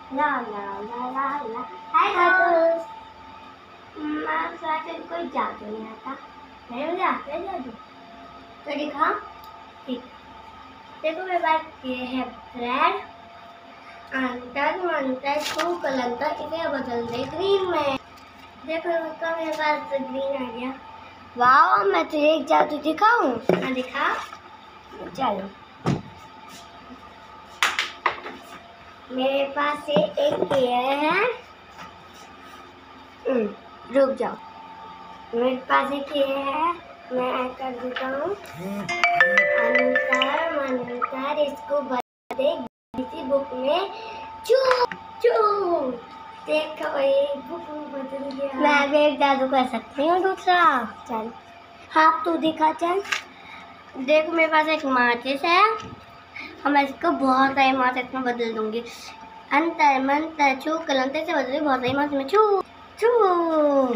ला ला ला ला ला। Hello. मैं सोचा कोई जादू नहीं आता। नहीं मुझे आता है जादू। तो दिखा। ठीक। देखो मेरे पास ये है ब्रेड। अंतर मंतर छू कलंतर इसे बदल दे ग्रीन में। देखो उसका मेरे पास ग्रीन आ गया। वाह मैं तो एक जादू दिखाऊं। हाँ दिखा। चलो मेरे पास एक ये है। रुक जाओ। मेरे पास एक ये है। मैं कर देता हूँ। अनुसार मनुसार इसको बदले किसी बुक में चू चू। देखो एक बुक में बदल गया। मैं भी एक जादू कर सकती हूँ दूसरा। चल हाँ तू दिखा चल। देखो मेरे पास एक माचिस है। मैं इसको बहुत सारे माचिस में बदल दूंगी। अंतर मंतर छू कलंतर से बदल बहुत सारी माचिस में छू छू।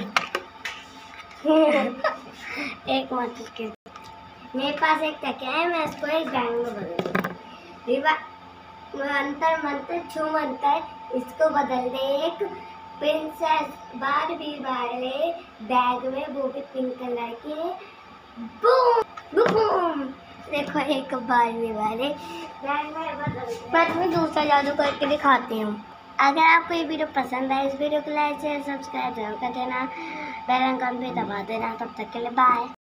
एक माचिस के मेरे पास एक तकिया है। मैं इसको एक बैंग में बदल दूंगी। अंतर मंतर छू मंतर इसको बदल दे एक प्रिंसेस बारबी वाले बैग में, वो भी पिंक कलर के। Boom boom. देखो एक बारबी वाले बैग में बदल। मैं तुम्हें दूसरा जादू करके दिखाती हूँ। अगर आपको ये वीडियो पसंद आए इस वीडियो को लाइक शेयर सब्सक्राइब जरूर कर देना। बेल आइकन भी दबा देना। तब तक के लिए बाय।